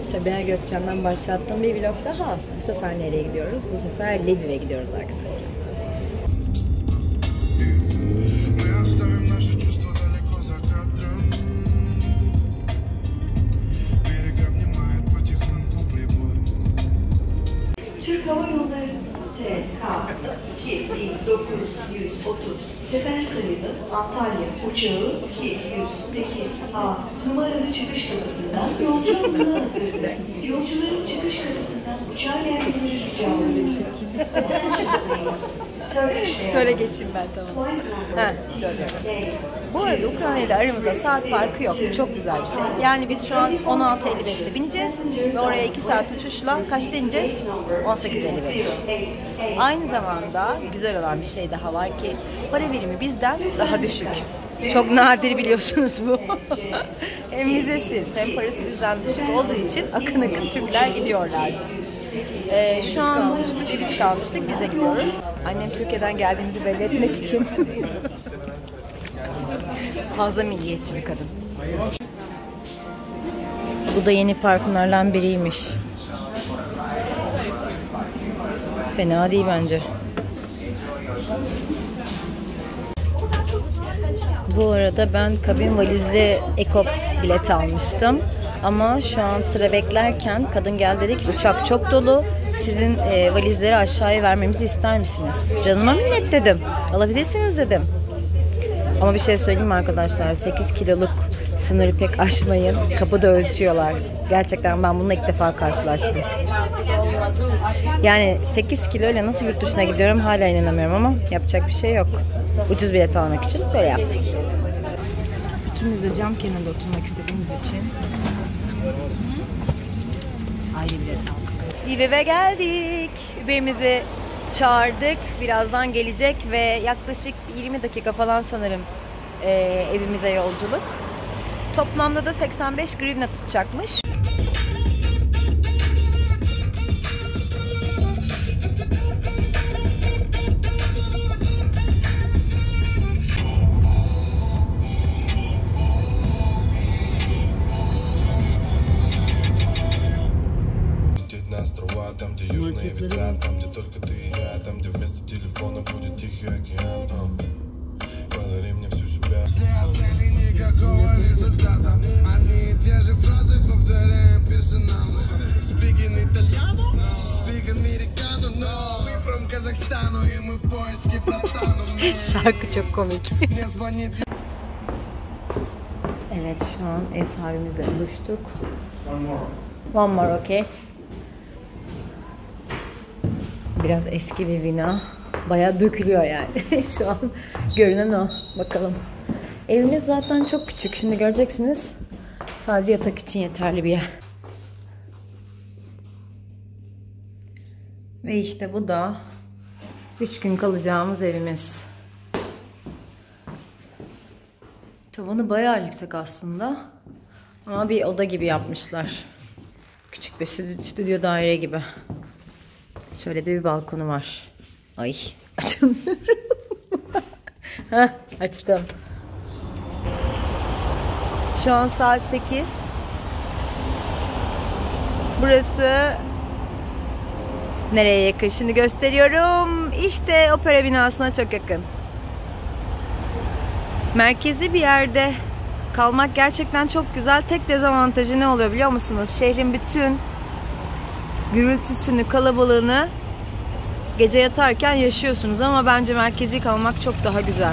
Sabiha Gökçen'den başlattığım bir vlog daha. Bu sefer nereye gidiyoruz? Bu sefer Lviv'e gidiyoruz arkadaşlar. Türk Hava Yolları TK 2930 sefer sayılı Antalya uçağı 208A numaralı çıkış kapısından yolculuğuna hazırdır. Yolcuların çıkış kapısından uçağa gelmeleri rica edilir. Şöyle geçeyim ben, tamam. Söylüyorum. Bu arada Ukrayna ile aramızda saat farkı yok. Çok güzel bir şey. Yani biz şu an 16.55'te bineceğiz ve oraya 2 saat uçuşla kaçta ineceğiz? 18.55. Aynı zamanda güzel olan bir şey daha var ki para birimi bizden daha düşük. Çok nadir, biliyorsunuz bu. Hem vizesiz hem parası bizden düşük olduğu için akın akın Türkler gidiyorlar. Şu an biz kalmıştık, biz de gidiyoruz. Annem Türkiye'den geldiğimizi belli etmek için fazla milliyetçi bir kadın. Bu da yeni parfümlerden biriymiş. Fena değil bence. Bu arada ben kabin valizli ekop bilet almıştım. Ama şu an sıra beklerken kadın geldi, dedi ki uçak çok dolu. Sizin valizleri aşağıya vermemizi ister misiniz? Canıma minnet dedim. Alabilirsiniz dedim. Ama bir şey söyleyeyim mi arkadaşlar? 8 kiloluk sınırı pek aşmayın. Kapıda ölçüyorlar. Gerçekten ben bununla ilk defa karşılaştım. Yani 8 kilo ile nasıl yurt dışına gidiyorum hala inanamıyorum ama yapacak bir şey yok. Ucuz bilet almak için böyle yaptım. İkimiz de cam kenarında oturmak istediğimiz için ayrı bilet aldık. Lviv'e geldik. Uber'imizi çağırdık. Birazdan gelecek ve yaklaşık 20 dakika falan sanırım evimize yolculuk. Toplamda da 85 grivna tutacakmış. Там, где южные ветра, там, где только ты и я, там, где вместо телефона будет тихий океан. Подари мне всю себя. Никакого результата. Одни и те же фразы повторяем персонально. Speaking Italiano, speak Americano, no. We from Kazakhstan, и мы в поиске братану. Şarkı çok komik. Evet, şu an ev sahibimizle buluştuk. One more, okay. Biraz eski bir bina. Bayağı dökülüyor yani. Şu an görünen o. Bakalım. Evimiz zaten çok küçük. Şimdi göreceksiniz. Sadece yatak için yeterli bir yer. Ve işte bu da 3 gün kalacağımız evimiz. Tavanı bayağı yüksek aslında. Ama bir oda gibi yapmışlar. Küçük bir stüdyo daire gibi. Şöyle de bir balkonu var. Ay, açamıyorum. Heh, açtım. Şu an saat 8. Burası nereye yakın? Şimdi gösteriyorum. İşte opera binasına çok yakın. Merkezi bir yerde kalmak gerçekten çok güzel. Tek dezavantajı ne oluyor biliyor musunuz? Şehrin bütün gürültüsünü, kalabalığını gece yatarken yaşıyorsunuz ama bence merkezi kalmak çok daha güzel.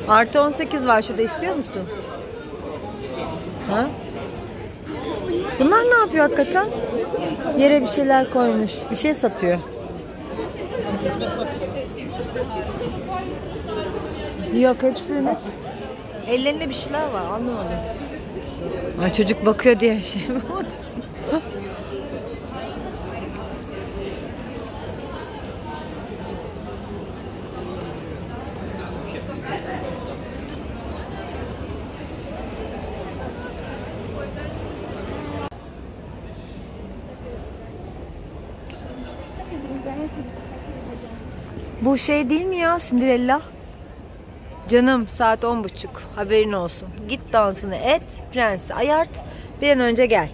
Artı 18 var şurada, istiyor musun? Ha? Bunlar ne yapıyor hakikaten? Yere bir şeyler koymuş. Bir şey satıyor. Yok, hepsiniz. Ellerinde bir şeyler var, anlamadım. Ay, çocuk bakıyor diye şey mi oldu? Bu şey değil mi ya, Cinderella? Canım, saat 10.30. Haberin olsun. Git dansını et, prensi ayart. Bir an önce gel.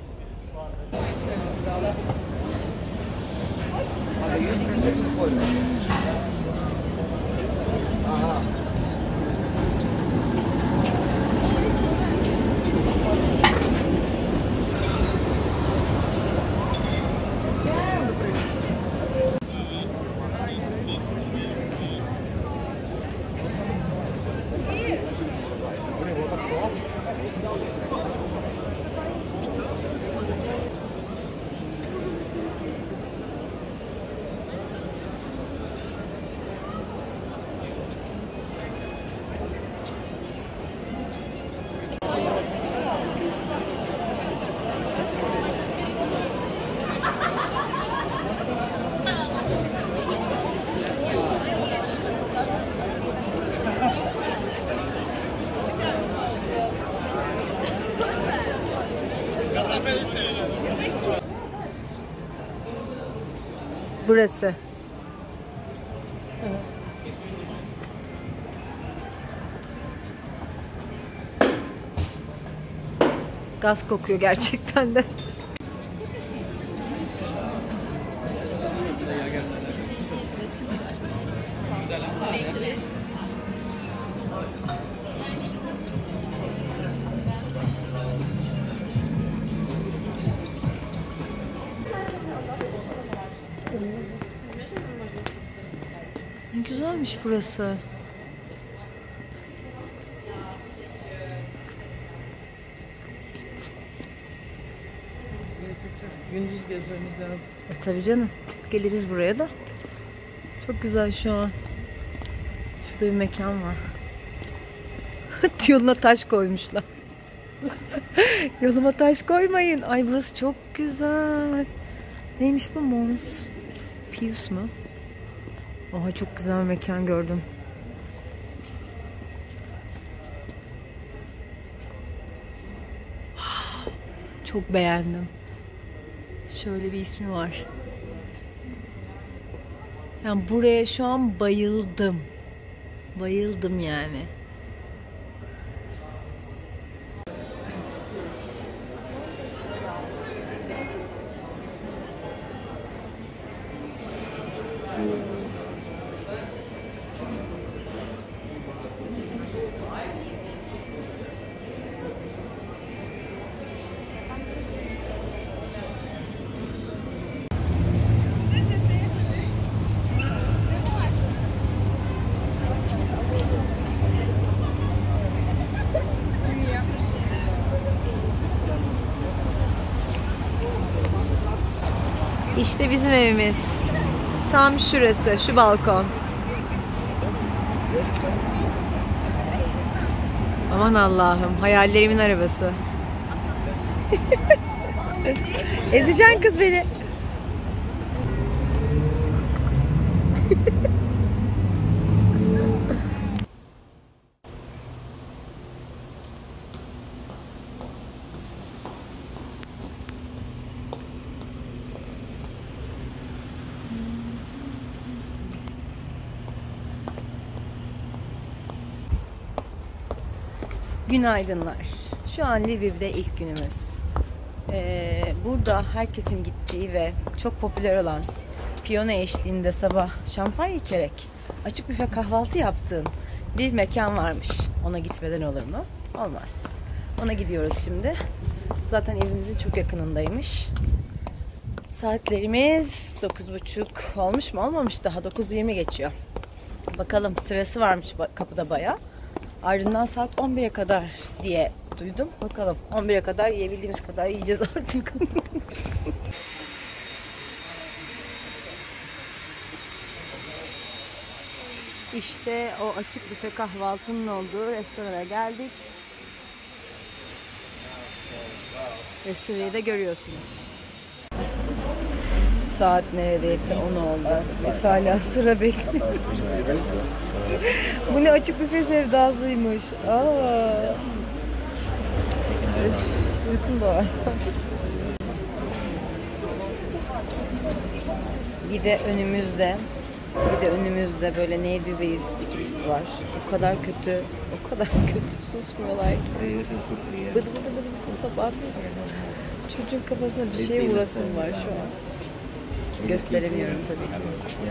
Burası. Gaz kokuyor gerçekten de. Ne güzelmiş burası. Gündüz gezmemiz lazım. Tabii canım. Geliriz buraya da. Çok güzel şu an. Şurada bir mekan var. Yoluna taş koymuşlar. Yoluma taş koymayın. Ay, burası çok güzel. Neymiş bu? Mons Pius mu? Oha, çok güzel bir mekan gördüm. Çok beğendim. Şöyle bir ismi var. Yani buraya şu an bayıldım. Bayıldım yani. İşte bizim evimiz. Tam şurası, şu balkon. Aman Allah'ım, hayallerimin arabası. Ezeceksin kız beni. Günaydınlar. Şu an Lviv'de ilk günümüz. Burada herkesin gittiği ve çok popüler olan piyano eşliğinde sabah şampanya içerek açık büfe kahvaltı yaptığın bir mekan varmış. Ona gitmeden olur mu? Olmaz. Ona gidiyoruz şimdi. Zaten evimizin çok yakınındaymış. Saatlerimiz 9.30 olmuş mu? Olmamış daha. 9.20 geçiyor. Bakalım, sırası varmış kapıda bayağı. Ardından saat 11'e kadar diye duydum. Bakalım 11'e kadar yiyebildiğimiz kadar yiyeceğiz artık. İşte o açık büfe kahvaltının olduğu restorana geldik. Ve sırayı da görüyorsunuz. Saat neredeyse 10 oldu. Biz hala sıra bekliyoruz. Bu ne açık büfe sevdasıymış. Üf, uykum da var. Bir de önümüzde böyle ne bir belirsizlik tip var. O kadar kötü susmuyorlar ki. Bıdı bıdı sabah. Çocuğun kafasına bir şey vurasım var şu an. Gösteremiyorum tabii ki.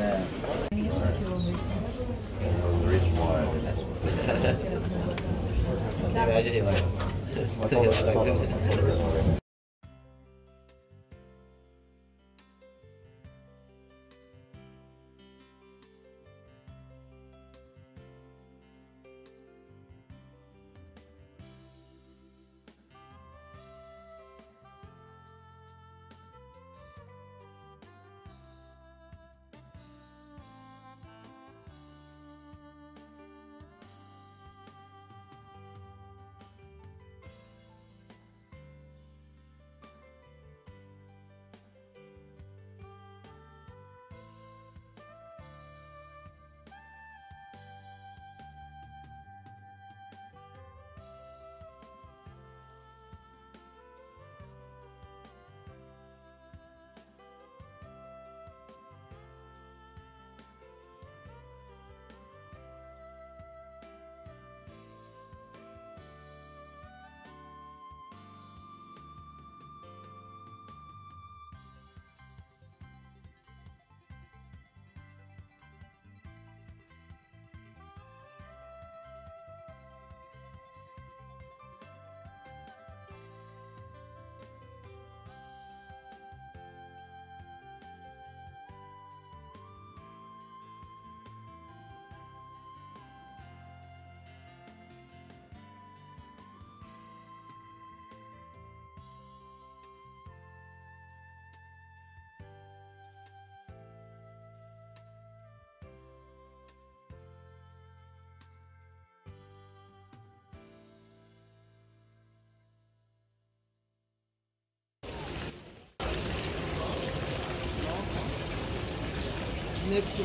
Neptün.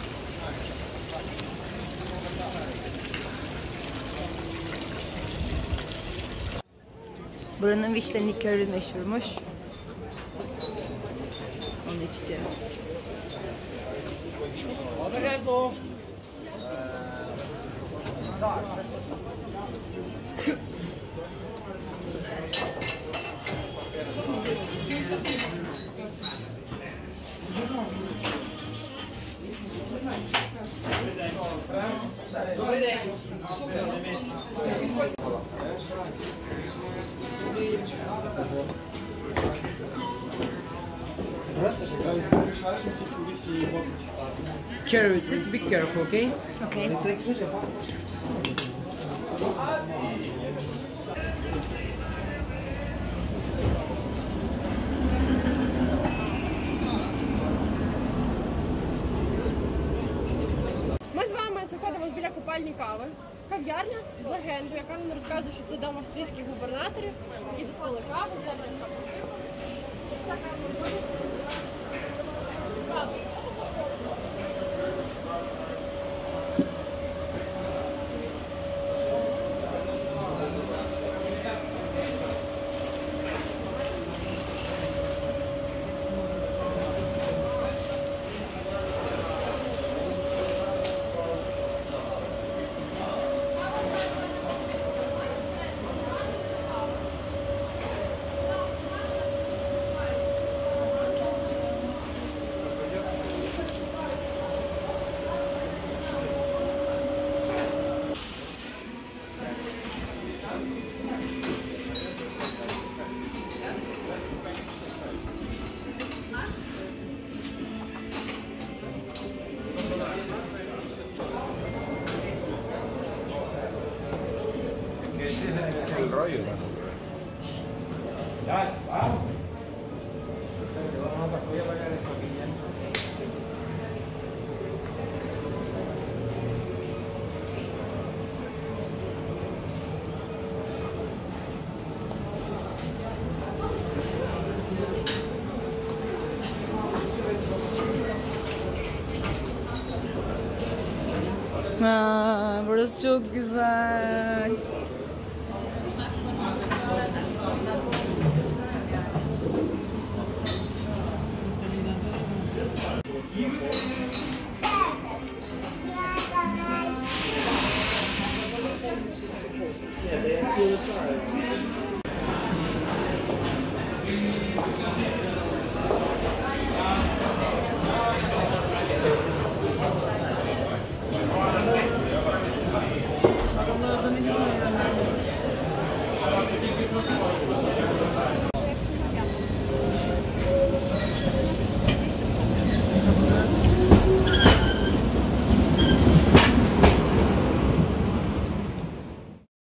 Buranın vişne likörü meşhurmuş. Onu içeceğim. Cherries, be careful, okay? Okay. Ми з вами знаходимося біля купальні кави. Кав'ярня з легендою, яка нам розказує, що це дом австрійських губернаторів, які відкрили каву, забрали каву. are you? Ha, burası çok güzel.